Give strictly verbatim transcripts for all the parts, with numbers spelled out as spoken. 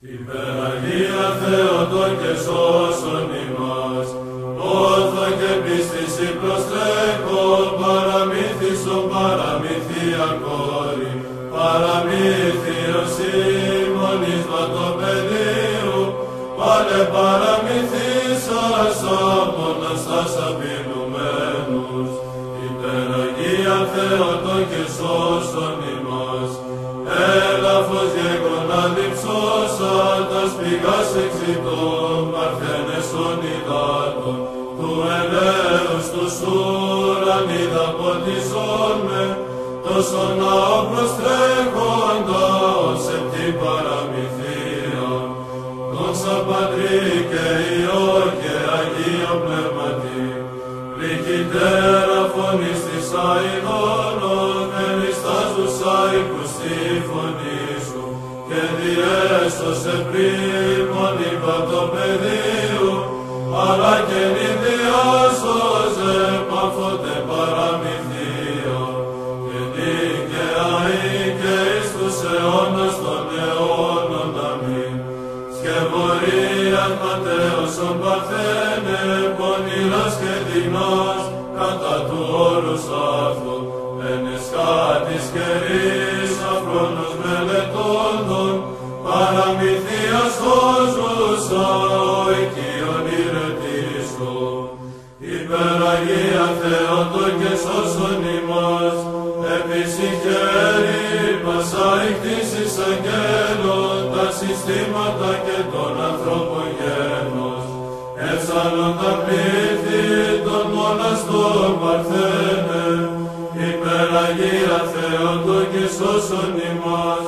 Υπεραγία Θεότο και σώσον ημάς, όθο και πίστης προστρέχον, παραμύθισον παραμυθία κόρη, παραμύθιος ημών εις βατοπεδίου, πάλε παραμυθίσας απόνας τας απειλουμένους. Υπεραγία Θεότο και σώσον ημάς, έλαφος γεγονά διψώσαν τας πηγάς εξητών, παρθένες των υδάτων, του ελέους τους ουρανίδα ποτισόν με, τόσον ναό προστρέχοντα ως επτή παραμυθία. Δόξα Πατρί και Υιό και Αγίο Πνεύματι, πληκητέρα φωνής της αηδόνων, ενιστάζουσα οίκους τη φωνή σου, και διέστωσε πρίμον υπά το πεδίου, αλλά και νηδιάσωσε παύωτε παραμυθία, και δίκαια ή και εις τους αιώνας των αιώνων. Αμήν. Σκευωρίας ματέωσον παρθένε, πονηράς και δεινάς, κατά του όρους αυτού, εν εσκάτης καιρής αφρόνος μελετώντων, παραμυθίας χώζουσα ο οικείον ηρετίστο. Υπεραγία Θεότο και σώσον ημάς, επισυχαίρη πασά εκτίσεις αγγέλων, τα συστήματα και των ανθρώπων γένος, εύσαλον τα πλήθη των μοναστών παρθένε. Υπεραγία Θεότο και σώσον ημάς,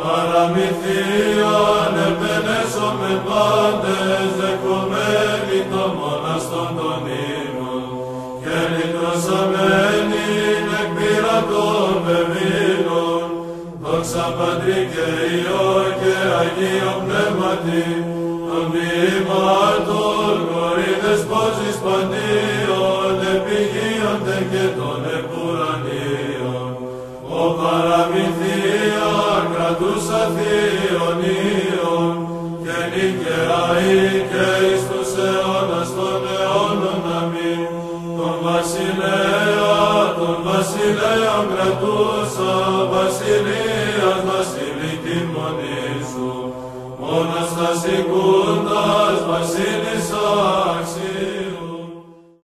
παραμυθίαν επενέσομαι πάντες, δεκομένοι των μοναστών των ύμνων, και λυτρωσαμένην εκ πειρατών βεβήλων. Δόξα Πατρί και Υιό και Αγίο Πνεύματι, των ποιημάτων κορίδες πόζεις παντίων, επιγείονται και των επουρανίων. Ο παραμυθία κρατούσα θείων ίων, και νικαία ή και εις τους αιώνας των αιώνων. Αμήν. Τον βασιλέα, τον βασιλέαν κρατούσα, βασιλείας βασιλική μονή σου, μόνος τας οικούντας βασίλισσα